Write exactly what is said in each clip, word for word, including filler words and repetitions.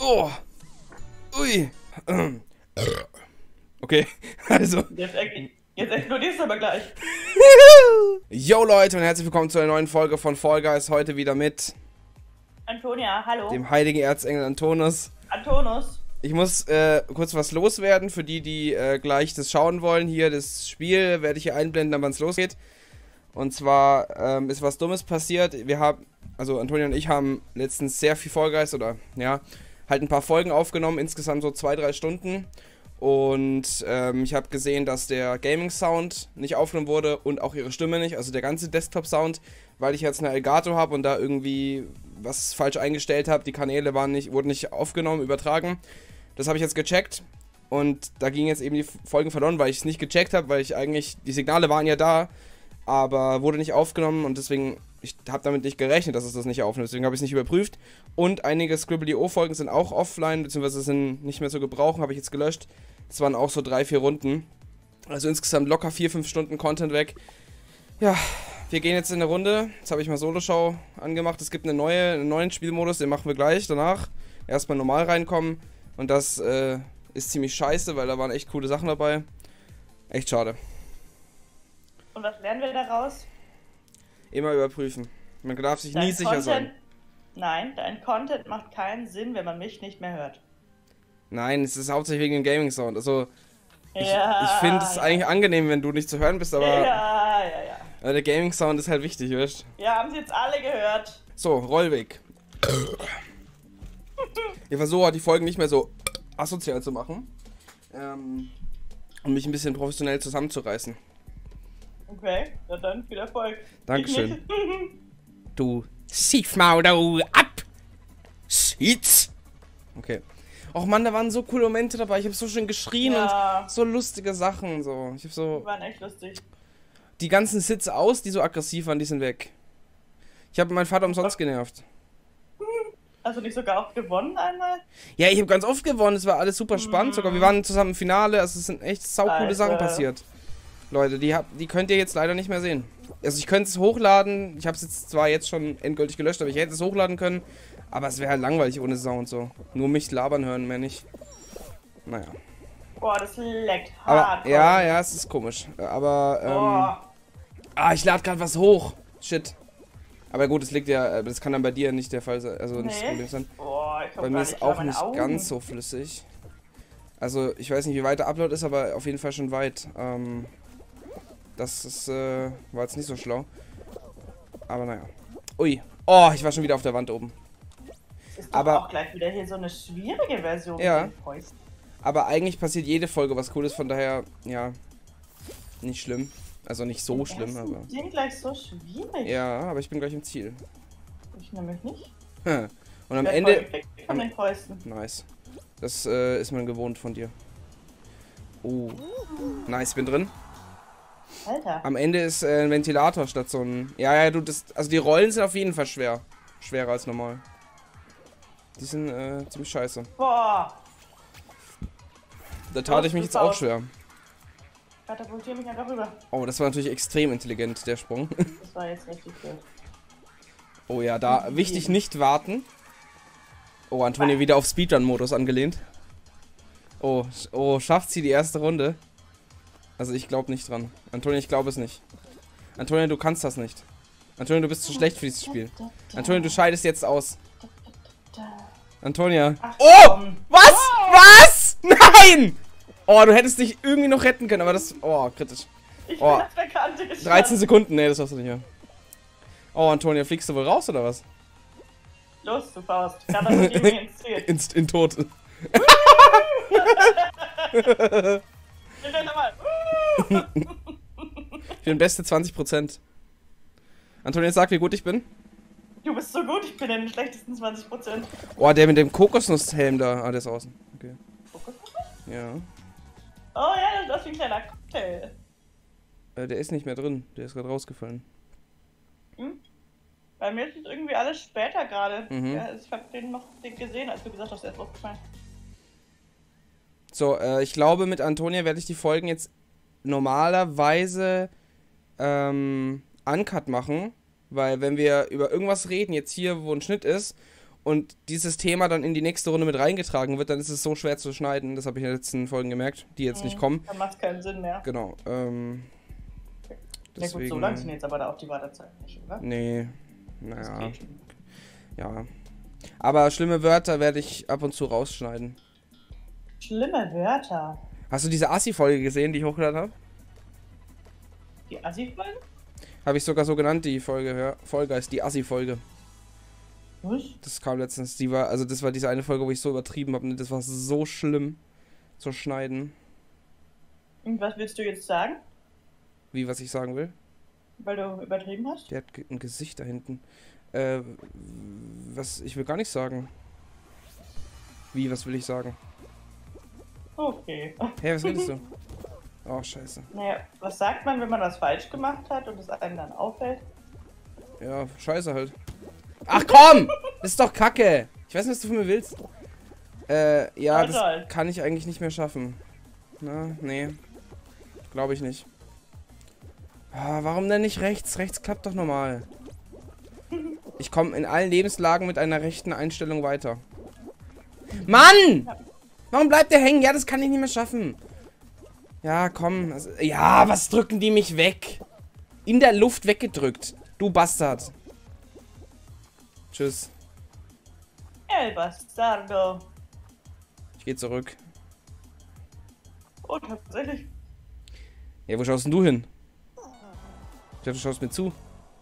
Oh. Ui. Okay, also. Jetzt, jetzt explodierst du aber gleich. Yo Leute und herzlich willkommen zu einer neuen Folge von Fall Guys. Heute wieder mit Antonia, hallo. dem heiligen Erzengel Antonus. Antonus. Ich muss äh, kurz was loswerden für die, die äh, gleich das schauen wollen. Hier das Spiel werde ich hier einblenden, wann es losgeht. Und zwar ähm, ist was Dummes passiert. Wir haben, also Antonia und ich haben letztens sehr viel Fall Guys oder ja, halt ein paar Folgen aufgenommen, insgesamt so zwei, drei Stunden. Und ähm, ich habe gesehen, dass der Gaming-Sound nicht aufgenommen wurde und auch ihre Stimme nicht, also der ganze Desktop-Sound, weil ich jetzt eine Elgato habe und da irgendwie was falsch eingestellt habe. Die Kanäle waren nicht, wurden nicht aufgenommen, übertragen. Das habe ich jetzt gecheckt und da gingen jetzt eben die Folgen verloren, weil ich es nicht gecheckt habe, weil ich eigentlich, die Signale waren ja da, aber wurde nicht aufgenommen und deswegen, ich habe damit nicht gerechnet, dass es das nicht aufnimmt, deswegen habe ich es nicht überprüft. Und einige Scribbly-O-Folgen sind auch offline, beziehungsweise sind nicht mehr zu gebrauchen, habe ich jetzt gelöscht. Das waren auch so drei, vier Runden. Also insgesamt locker vier, fünf Stunden Content weg. Ja, wir gehen jetzt in eine Runde. Jetzt habe ich mal Solo-Show angemacht. Es gibt eine neue, einen neuen Spielmodus, den machen wir gleich danach. Erstmal normal reinkommen. Und das äh, ist ziemlich scheiße, weil da waren echt coole Sachen dabei. Echt schade. Und was lernen wir daraus? Immer überprüfen. Man darf sich Dein nie sicher Content, sein. Nein, dein Content macht keinen Sinn, wenn man mich nicht mehr hört. Nein, es ist hauptsächlich wegen dem Gaming-Sound. Also, ich, Ja, ich finde es ja. eigentlich angenehm, wenn du nicht zu hören bist, aber Ja, ja, ja. aber der Gaming-Sound ist halt wichtig, weißt du? Ja, haben sie jetzt alle gehört. So, Rollweg. Ich versuche die Folgen nicht mehr so asozial zu machen. Ähm, um mich ein bisschen professionell zusammenzureißen. Okay, na dann viel Erfolg. Dankeschön. Ich nicht. Du Siefmaul, du ab! Sitz! Okay. Och Mann, da waren so coole Momente dabei. Ich habe so schön geschrien Ja. und so lustige Sachen. So. Ich habe so. Die waren echt lustig. Die ganzen Sitze aus, die so aggressiv waren, die sind weg. Ich habe meinen Vater umsonst genervt. Hast du nicht sogar auch gewonnen einmal? Ja, ich habe ganz oft gewonnen. Es war alles super spannend. Sogar wir waren zusammen im Finale. Also es sind echt saucoole Alter. Sachen passiert. Leute, die, hab, die könnt ihr jetzt leider nicht mehr sehen. Also ich könnte es hochladen. Ich habe es jetzt zwar jetzt schon endgültig gelöscht, aber ich hätte es hochladen können. Aber es wäre halt langweilig ohne Sound so. Nur mich labern hören, mehr nicht. Naja. Boah, das leckt Aber hart. ja, ja, es ist komisch. Aber ähm, Boah. ah, ich lade gerade was hoch. Shit. Aber gut, das liegt ja, das kann dann bei dir nicht der Fall sein, also nicht das Nee. Problem sein. Boah, ich Bei mir ist auch nicht ganz so flüssig. Also ich weiß nicht, wie weit der Upload ist, aber auf jeden Fall schon weit. Ähm, das ist, äh, war jetzt nicht so schlau. Aber naja. Ui. Oh, ich war schon wieder auf der Wand oben. Das ist doch aber- auch gleich wieder hier so eine schwierige Version. Ja. mit den Fäusten. Aber eigentlich passiert jede Folge was Cooles, von daher, ja, nicht schlimm. Also nicht so Die schlimm, ersten aber... sind gleich so schwierig. Ja, aber ich bin gleich im Ziel. Ich nämlich nicht. Und am Werd Ende... voll gekriegt von den Fäusten. Nice. Das äh, ist man gewohnt von dir. Oh. Nice, bin drin. Alter. Am Ende ist äh, ein Ventilator statt so ein... Ja, ja, du, das... Also die Rollen sind auf jeden Fall schwer. Schwerer als normal. Die sind äh, ziemlich scheiße. Boah. Da tat ich mich jetzt auch schwer. Katapultier mich einfach rüber. Oh, das war natürlich extrem intelligent, der Sprung. Das war jetzt richtig gut. Oh ja, da wichtig nicht warten. Oh, Antonia wieder auf Speedrun-Modus angelehnt. Oh, sch- oh, schafft sie die erste Runde? Also ich glaube nicht dran. Antonia, ich glaube es nicht. Antonia, du kannst das nicht. Antonia, du bist zu schlecht für dieses Spiel. Antonia, du scheidest jetzt aus. Antonia. Ach, Oh! komm. Was? Was? Nein! Oh, du hättest dich irgendwie noch retten können, aber das... Oh, kritisch. Ich Oh. bin auf der Kante gestanden. dreizehn Sekunden, nee, das schaffst du nicht mehr. Oh, Antonia, fliegst du wohl raus, oder was? Los, du Faust. Katapultier mich ins Ziel. Inst in Tod. Ich will nochmal. Ich bin beste zwanzig Prozent. Antonia, sag, wie gut ich bin. Du bist so gut, ich bin in den schlechtesten zwanzig Prozent. Oh, der mit dem Kokosnusshelm da. Ah, der ist außen. Okay. Ja. Oh ja, das ist wie ein kleiner Cocktail. Äh, der ist nicht mehr drin. Der ist gerade rausgefallen. Hm? Bei mir ist es irgendwie alles später gerade. Mhm. Ja, ich hab den noch gesehen, als du gesagt hast, er ist aufgefallen. So, äh, ich glaube, mit Antonia werde ich die Folgen jetzt normalerweise ähm, uncut machen. Weil wenn wir über irgendwas reden, jetzt hier, wo ein Schnitt ist, und dieses Thema dann in die nächste Runde mit reingetragen wird, dann ist es so schwer zu schneiden. Das habe ich in den letzten Folgen gemerkt, die jetzt Mhm. nicht kommen. Dann macht es keinen Sinn mehr. Genau. Ähm, Na gut, so lang sind jetzt aber da auch die Wartezeit nicht, oder? Nee. Das Naja. geht schon. Ja. Aber schlimme Wörter werde ich ab und zu rausschneiden. Schlimme Wörter. Hast du diese Assi-Folge gesehen, die ich hochgeladen habe? Die Assi-Folge? Habe ich sogar so genannt, die Folge. Ja. Folge ist die Assi-Folge. Was? Das kam letztens. Die war, also das war diese eine Folge, wo ich so übertrieben habe. Das war so schlimm zu schneiden. Und was willst du jetzt sagen? Wie, was ich sagen will? Weil du übertrieben hast? Der hat ge- ein Gesicht da hinten. Äh, was, ich will gar nichts sagen. Wie, was will ich sagen? Okay. Hey, was redest du? Oh, scheiße. Naja, was sagt man, wenn man was falsch gemacht hat und es einem dann auffällt? Ja, scheiße halt. Ach komm! Das ist doch Kacke! Ich weiß nicht, was du von mir willst. Äh, ja, Alter, das Alter. kann ich eigentlich nicht mehr schaffen. Na, nee. Glaube ich nicht. Ah, warum denn nicht rechts? Rechts klappt doch normal. Ich komme in allen Lebenslagen mit einer rechten Einstellung weiter. Mann! Warum bleibt der hängen? Ja, das kann ich nicht mehr schaffen. Ja, komm. Also, ja, was drücken die mich weg? In der Luft weggedrückt. Du Bastard. Tschüss. El Bastardo. Ich gehe zurück. Oh, tatsächlich. Ja, wo schaust denn du hin? Ich dachte, du schaust mir zu.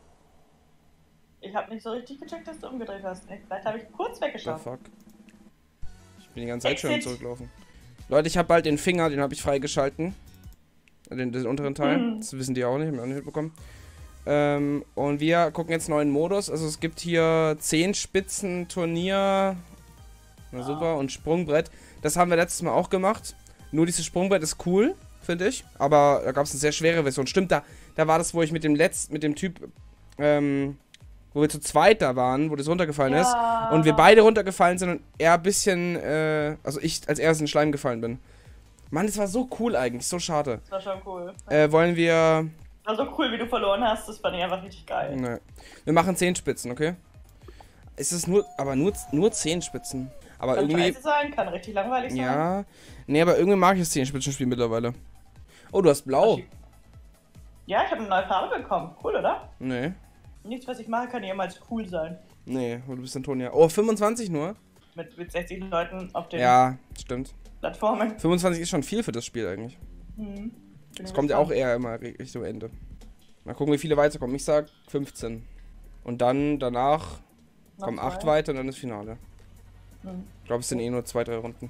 Ich habe nicht so richtig gecheckt, dass du umgedreht hast. Vielleicht habe ich kurz The weggeschaut. fuck? Ich bin die ganze Zeit schon Exit. zurücklaufen. Leute, ich habe bald den Finger, den habe ich freigeschalten. Den, den unteren Teil. Mhm. Das wissen die auch nicht, haben wir auch nicht mitbekommen. Ähm, und wir gucken jetzt neuen Modus. Also es gibt hier zehn Spitzen Turnier. Na super, und Sprungbrett. Das haben wir letztes Mal auch gemacht. Nur dieses Sprungbrett ist cool, finde ich. Aber da gab es eine sehr schwere Version. Stimmt, da, da war das, wo ich mit dem letzten, mit dem Typ, ähm, wo wir zu zweit da waren, wo das runtergefallen Ja. ist. Und wir beide runtergefallen sind und er ein bisschen, äh, also ich als erstes in den Schleim gefallen bin. Mann, das war so cool eigentlich, so schade. Das war schon cool. Äh, wollen wir... Das war so cool, wie du verloren hast. Das fand ich einfach richtig geil. Ne. Wir machen zehn Spitzen, okay? Es ist nur, aber nur, nur zehn Spitzen. Aber Kann irgendwie... scheiße sein, kann richtig langweilig sein. Ja. Nee, aber irgendwie mag ich das zehn Spitzen-Spiel mittlerweile. Oh, du hast blau. Ja, ich habe eine neue Farbe bekommen. Cool, oder? Nee. Nichts, was ich mache, kann jemals cool sein. Nee, du bist Antonia. Oh, fünfundzwanzig nur? Mit, mit sechzig Leuten auf den Ja, stimmt. Plattformen. fünfundzwanzig ist schon viel für das Spiel eigentlich. Hm. Das kommt ja auch eher immer ri- Richtung Ende. Mal gucken, wie viele weiterkommen. Ich sag fünfzehn. Und dann, danach Noch kommen zwei. acht weiter und dann das Finale. Hm. Ich glaube, es sind eh nur zwei, drei Runden.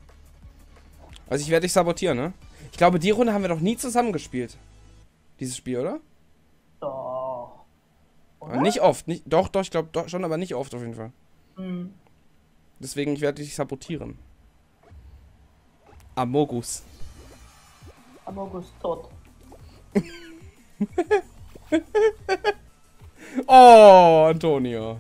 Also ich werde dich sabotieren, ne? Ich glaube, die Runde haben wir doch nie zusammen gespielt. Dieses Spiel, oder? Doch. Aber nicht oft. Nicht, doch, doch, ich glaube doch, schon, aber nicht oft auf jeden Fall. Hm. Deswegen, ich werde dich sabotieren. Amogus. Amogus tot. Oh, Antonia.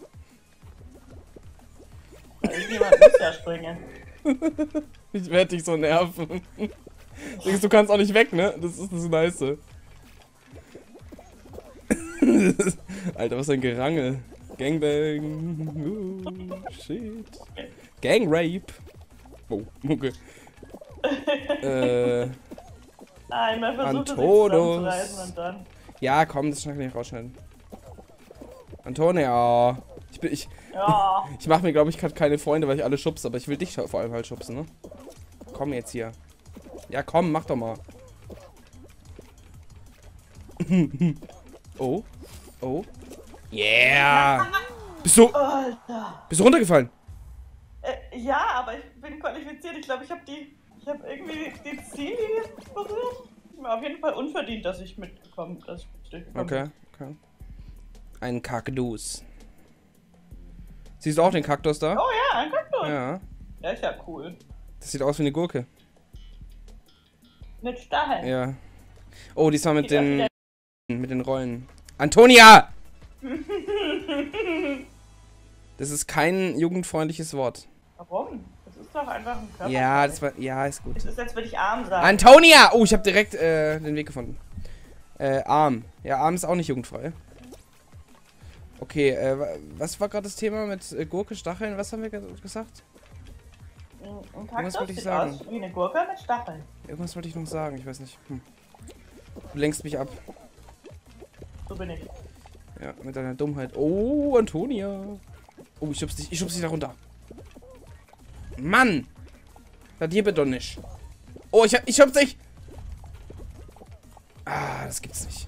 Da ist jemand muss ja springen. Ich werde dich so nerven. Denkst, du kannst auch nicht weg, ne? Das ist das Nice. Alter, was ein Gerangel. Gangbang. Oh, shit. Gangrape. Oh, okay. äh, Einmal versucht es sich Antonos. zusammenzureißen und dann. ja, komm, das kann ich rausschneiden. Antonia. Ich bin, ich, Ja. ich mache mir, glaube ich, gerade keine Freunde, weil ich alle schubse, aber ich will dich vor allem halt schubsen, ne? Komm jetzt hier. Ja, komm, mach doch mal. Oh. Oh. Yeah. Bist du, Alter. bist du runtergefallen? Äh, ja, aber ich bin qualifiziert. Ich glaube, ich habe die. Ich habe irgendwie die Ziellinie berührt. War auf jeden Fall unverdient, dass ich mitgekommen dass ich durchgekommen Okay, okay. Ein Kaktus. Siehst du auch den Kaktus da? bin. Oh ja, ein Kaktus. Ja. Der ist ja cool. Das sieht aus wie eine Gurke. Mit Stacheln. Ja. Oh, diesmal mit Sieht aus wie den der- mit den Rollen. Antonia! Das ist kein jugendfreundliches Wort. Warum? Das ist doch einfach ein Körper. Ja, das war. Ja, ist gut. Das ist, als würde ich arm sagen. Antonia! Oh, ich habe direkt äh, den Weg gefunden. Äh, Arm. Ja, Arm ist auch nicht jugendfrei. Okay, äh, was war gerade das Thema mit äh, Gurke, Stacheln? Was haben wir ge gesagt? Ein Irgendwas Kaktus wollte ich sieht sagen. aus wie eine Gurke mit Stacheln. Irgendwas wollte ich noch sagen, ich weiß nicht. Hm. Du lenkst mich ab. So bin ich. Ja, mit deiner Dummheit. Oh, Antonia. Oh, ich schub's dich, ich schub's dich da runter. Mann! Das hier bitte doch nicht. Oh, ich, ich schub's dich! Ah, das gibt's nicht.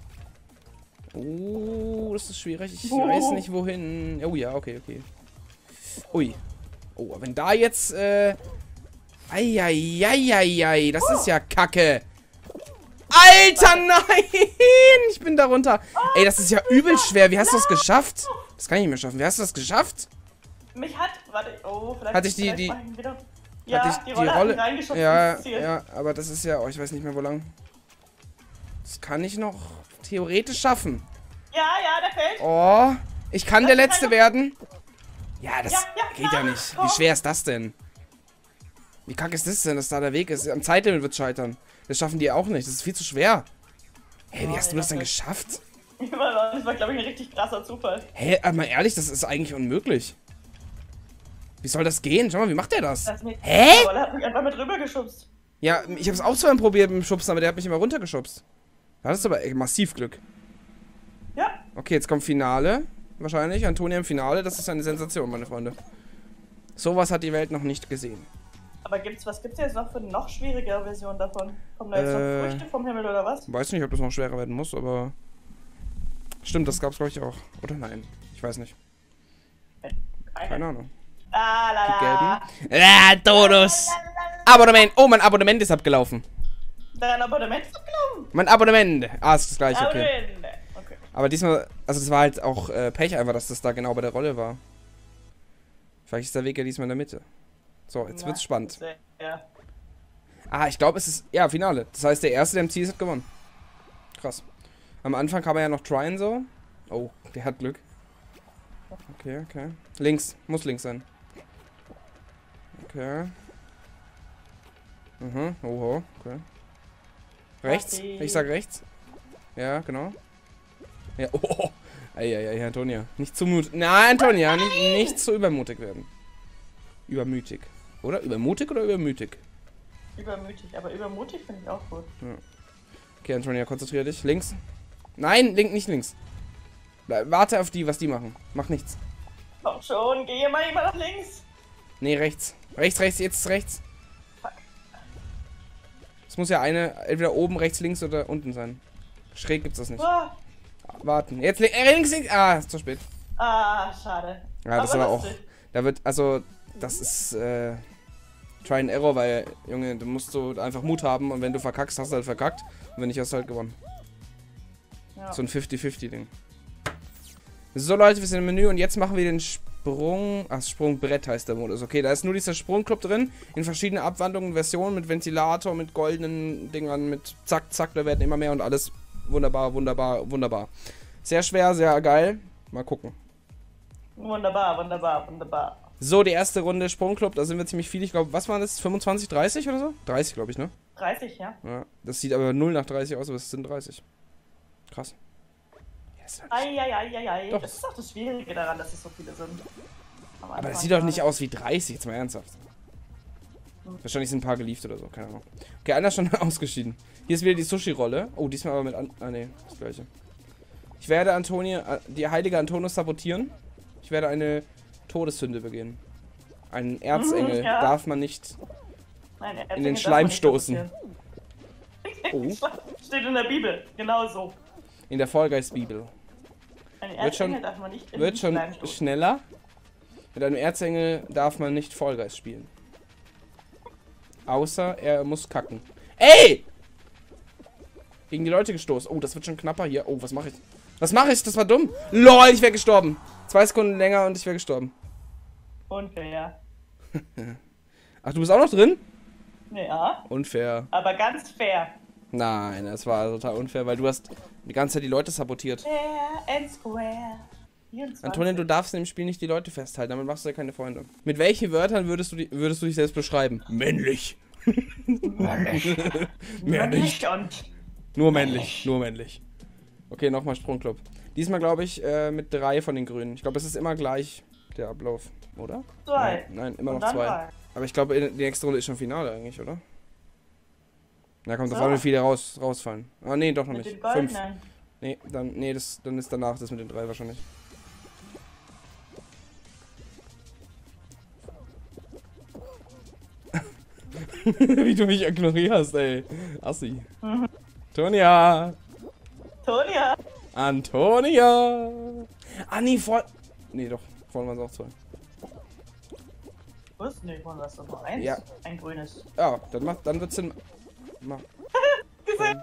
Oh, das ist schwierig. Ich Oh. weiß nicht, wohin. Oh ja, okay, okay. Ui. Oh, wenn da jetzt, äh... Eieieiei, das ist ja kacke. Alter, nein! Ich bin da runter. Ey, das ist ja übel schwer. Wie hast du das geschafft? Das kann ich nicht mehr schaffen. Wie hast du das geschafft? Mich hat, warte, oh, vielleicht... Hatte ich die- vielleicht die- mach ich ihn wieder. Ja, Hatte ich die Rolle, hat mich reingeschubst Ja, ins Ziel. ja, aber das ist ja... Oh, ich weiß nicht mehr, wo lang. Das kann ich noch theoretisch schaffen. Ja, ja, der fällt. Oh, ich kann der Das Letzte kann- werden. Ja, das Ja, ja, geht ja ja, nicht. komm. Wie schwer ist das denn? Wie kacke ist das denn, dass da der Weg ist? Am Zeitlimit wird scheitern. Das schaffen die auch nicht. Das ist viel zu schwer. Hey, wie Oh, hast du nee, das denn das- geschafft? Das war, glaube ich, ein richtig krasser Zufall. Hä, aber mal ehrlich, das ist eigentlich unmöglich. Wie soll das gehen? Schau mal, wie macht der das? Das mit, Hä? Die Rolle hat mich einfach mit rüber geschubst. Ja, ich habe es auch zwar probiert mit dem Schubsen, aber der hat mich immer runtergeschubst. Da hattest du aber ey, massiv Glück. Ja. Okay, jetzt kommt Finale. Wahrscheinlich. Antonia im Finale. Das ist eine Sensation, meine Freunde. Sowas hat die Welt noch nicht gesehen. Aber gibt's, was gibt's jetzt noch für eine noch schwierigere Version davon? Kommen da jetzt Äh. noch Früchte vom Himmel oder was? Weiß nicht, ob das noch schwerer werden muss, aber... Stimmt, das gab's glaube ich auch. Oder nein? Ich weiß nicht. Keine Ahnung. Ah, la, la. Die gelben. Ah, Todos! Abonnement! Oh, mein Abonnement ist abgelaufen. Dein Abonnement ist abgelaufen. Mein Abonnement! Ah, ist das gleiche, okay. Abonnement. Okay. Aber diesmal, also das war halt auch äh, Pech einfach, dass das da genau bei der Rolle war. Vielleicht ist der Weg ja diesmal in der Mitte. So, jetzt Ja, wird's spannend. sehr, Ja. Ah, ich glaube, es ist, ja, Finale. Das heißt, der Erste, der im Ziel ist, hat gewonnen. Krass. Am Anfang kann man ja noch tryen so. Oh, der hat Glück. Okay, okay. Links, muss links sein. Okay. Mhm, oho, okay. Rechts? Okay. Ich sag rechts. Ja, genau. Ja, oh. Eieiei, Antonia. Nicht zu mutig. Nein, Antonia, nicht, nicht zu übermutig werden. Übermütig. Oder? Übermutig oder übermütig? Übermütig, aber übermutig finde ich auch gut. Okay, Antonia, konzentriere dich. Links. Nein, link, nicht links. Bleib- Warte auf die, was die machen. Mach nichts. Komm schon, geh mal immer nach links. Nee, rechts. Rechts, rechts, jetzt rechts. Fuck. Es muss ja eine, entweder oben, rechts, links oder unten sein. Schräg gibt's das nicht. Ah, Warten. Jetzt li äh, links, links. Ah, ist zu spät. ah schade. Ja, das ist aber auch. lustig. Da wird, also, das ist, äh, Try and Error, weil, Junge, du musst so einfach Mut haben und wenn du verkackst, hast du halt verkackt. Und wenn nicht, hast du halt gewonnen. Ja. So ein fifty fifty Ding. So, Leute, wir sind im Menü und jetzt machen wir den Sprung. Ach, Sprungbrett heißt der Modus. Okay, da ist nur dieser Sprungclub drin. In verschiedenen Abwandlungen, Versionen, mit Ventilator, mit goldenen Dingern, mit zack, zack, da werden immer mehr und alles wunderbar, wunderbar, wunderbar. Sehr schwer, sehr geil. Mal gucken. Wunderbar, wunderbar, wunderbar. So, die erste Runde Sprungclub, da sind wir ziemlich viel. Ich glaube, was waren das? fünfundzwanzig, dreißig oder so? dreißig, glaube ich, ne? dreißig, ja. Ja, das sieht aber null nach dreißig aus, aber es sind dreißig. Krass. Ja, ist halt- Eieieiei. Doch. Das ist auch das Schwierige daran, dass es so viele sind. Am Aber Anfang das sieht doch nicht gerade. aus wie dreißig, jetzt mal ernsthaft. Wahrscheinlich sind ein paar geliefert oder so, keine Ahnung. Okay, einer ist schon ausgeschieden. Hier ist wieder die Sushi-Rolle. Oh, diesmal aber mit an. Ah, ne, das gleiche. Ich werde Antonia, die heilige Antonius sabotieren. Ich werde eine Todessünde begehen. Einen Erzengel Mhm, ja. darf man nicht. Nein, er- in den darf Schleim man nicht stoßen. sabotieren. Steht in der Bibel, genau so. In der Vollgeist-Bibel. Ein Wird schon- Erzengel darf man nicht in Wird den schon Schleim stoßen. schneller. Mit einem Erzengel darf man nicht Vollgeist spielen. Außer er muss kacken. Ey! Gegen die Leute gestoßen. Oh, das wird schon knapper hier. Oh, was mache ich? Was mache ich? Das war dumm. LOL, ich wäre gestorben. Zwei Sekunden länger und ich wäre gestorben. Unfair. Ach, du bist auch noch drin? Ja, Unfair. aber ganz fair. Nein, das war total unfair, weil du hast die ganze Zeit die Leute sabotiert. Fair and square. vierundzwanzig. Antonin, du darfst in dem Spiel nicht die Leute festhalten, damit machst du ja keine Freunde. Mit welchen Wörtern würdest du, die, würdest du dich selbst beschreiben? Männlich. Mehr nicht. Männlich und Nur männlich, nur männlich. Okay, nochmal Sprungclub. Diesmal glaube ich äh, mit drei von den Grünen. Ich glaube, es ist immer gleich der Ablauf, oder? Zwei. Nein, nein immer Und noch dann zwei. drei. Aber ich glaube, die nächste Runde ist schon Finale eigentlich, oder? Na kommt So. drauf an, wie viele raus, rausfallen. Ah, nee, doch noch Mit nicht. den Fünf. goldenen. Nee, dann, nee, das, dann ist danach das mit den drei wahrscheinlich. Wie du mich ignorierst, ey. Assi. Mhm. Antonia! Tonia. Antonia! Ah, nee, vor... Nee, doch. Vorhin waren es auch zwei. Was? Nee, waren das doch nur eins? Ja. Ein grünes. Ja, dann macht, dann wird's Sinn. Mach. Gesehen.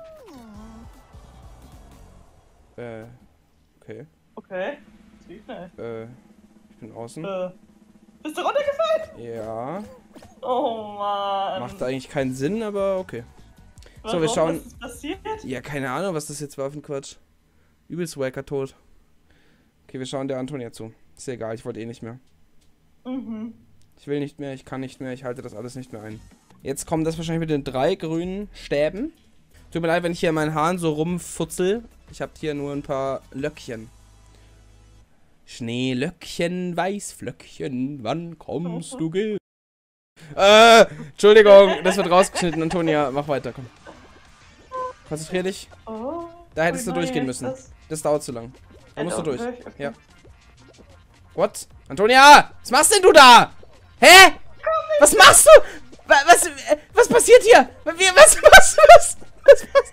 Äh, okay. Okay. Sieht nicht. Äh, ich bin außen. Äh. Bist du runtergefallen? Ja. Oh Mann. Macht eigentlich keinen Sinn, aber okay. So, wir Warum? schauen. Was ist passiert? Ja, keine Ahnung, was das jetzt war für ein Quatsch. Übelst Wacker tot. Okay, wir schauen der Antonia zu. Ist ja egal, ich wollte eh nicht mehr. Mhm. Ich will nicht mehr, ich kann nicht mehr, ich halte das alles nicht mehr ein. Jetzt kommt das wahrscheinlich mit den drei grünen Stäben. Tut mir leid, wenn ich hier in meinen Haaren so rumfutzel. Ich habe hier nur ein paar Löckchen. Schneelöckchen, Weißflöckchen, wann kommst du ge... Äh, Entschuldigung, das wird rausgeschnitten. Antonia, mach weiter, komm. Konzentrier dich. Oh. Da hättest Oh du nein, durchgehen ist müssen. das- Das dauert zu lang. Da Äh, musst du durch. durch, okay. Ja. What? Antonia! Was machst denn du da? Hä? Was machst du? Wa- Was, äh, was passiert hier? Wie- Was, was, was, was, was?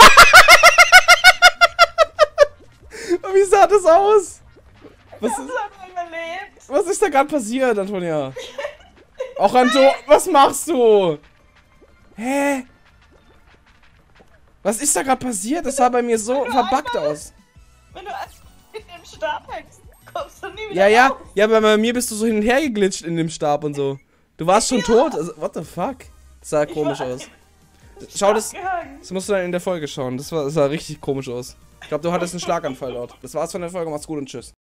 Wie sah das aus? Was Ich ist, hab's einfach überlebt. was ist da gerade passiert, Antonia? Auch Anto, was machst du? Hä? Was ist da gerade passiert? Das sah bei mir so verbuggt aus. Wenn du in dem Stab hängst, kommst du nie wieder Ja, ja, raus. ja, aber bei mir bist du so hin und her geglitscht in dem Stab und so. Du warst schon tot. Also, what the fuck? Das sah komisch war- aus. Schau das. Abgehangen. Das musst du dann in der Folge schauen. Das, war, das sah richtig komisch aus. Ich glaube, du hattest einen Schlaganfall dort. Das war's von der Folge. Macht's gut und tschüss.